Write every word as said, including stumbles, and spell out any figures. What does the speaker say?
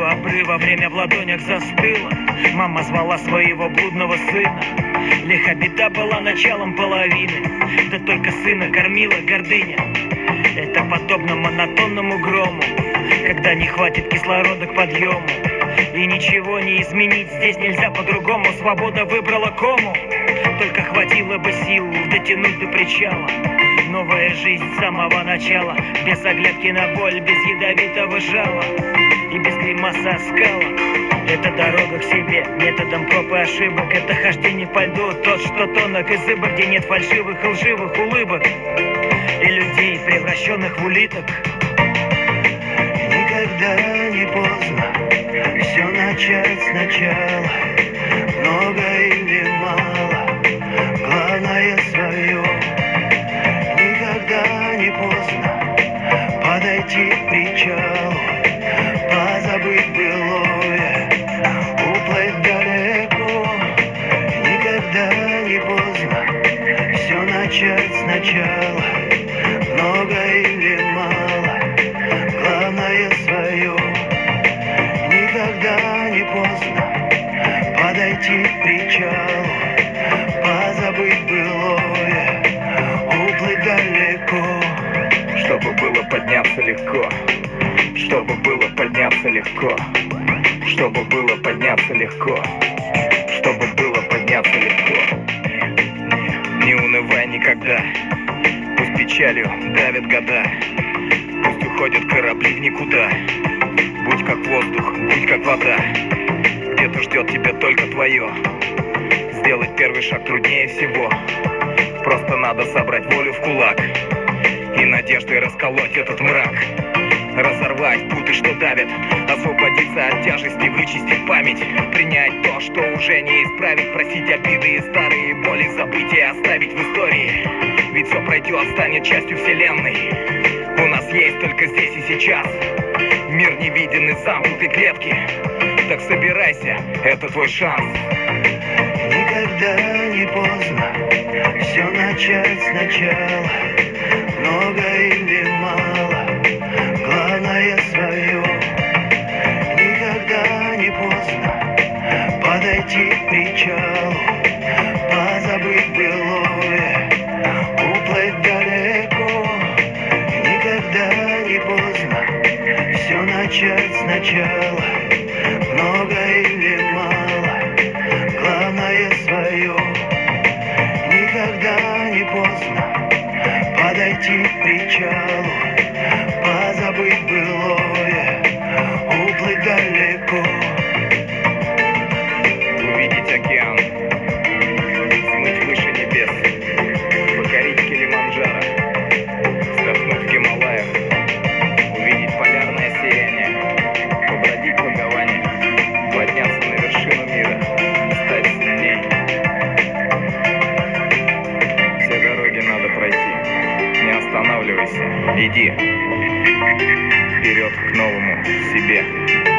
обрыва время в ладонях застыло. Мама звала своего блудного сына. Лиха беда была началом половины, да только сына кормила гордыня. Это подобно монотонному грому, когда не хватит кислорода к подъему. И ничего не изменить здесь нельзя по-другому. Свобода выбрала кому, только хватило бы сил дотянуть до причала. Новая жизнь с самого начала, без оглядки на боль, без ядовитого жала и без гримаса оскала. Это дорога к себе, методом проб и ошибок. Это хождение по льду, тот, что тонок и зыбок, где нет фальшивых и лживых улыбок и людей, превращенных в улиток. Никогда не поздно все начать сначала. Много или мало, главное свое. Никогда не поздно подойти к причалу, позабыть былое, уплыть далеко. Никогда не поздно все начать сначала. Много или мало, главное свое. Никогда не поздно подойти к причалу, позабыть былое, уплыть далеко. Чтобы было подняться легко, чтобы было подняться легко, чтобы было подняться легко, чтобы было подняться легко. Не унывай никогда, пусть печалью давят года, пусть уходят корабли в никуда. Будь как воздух, будь как вода, где-то ждет тебя только твое. Сделать первый шаг труднее всего, просто надо собрать волю в кулак и надеждой расколоть этот мрак. Разорвать путы, что давят, освободиться от тяжести, вычистить память, принять то, что уже не исправить, просить обиды и старые боли забыть и оставить в истории. Ведь все пройдет, станет частью вселенной. У нас есть только здесь и сейчас. Мир не виден из замкнутой клетки. Так собирайся, это твой шанс. Никогда не поздно все начать сначала. Много или мало, главное свое. Никогда не поздно подойти к причалу, позабыть былое, уплыть далеко. Никогда не поздно все начать сначала. Много или мало, главное свое. Никогда не поздно подойти к причалу, позабыть былое, уплыть далеко. Увидеть океан, смыть выше небес, покорить Килиманджаро, вздохнуть в Гималаях, увидеть полярное сияние, побродить по Гаване, подняться на вершину мира, стать сильней. Все дороги надо пройти, не останавливайся, иди вперед к новому себе.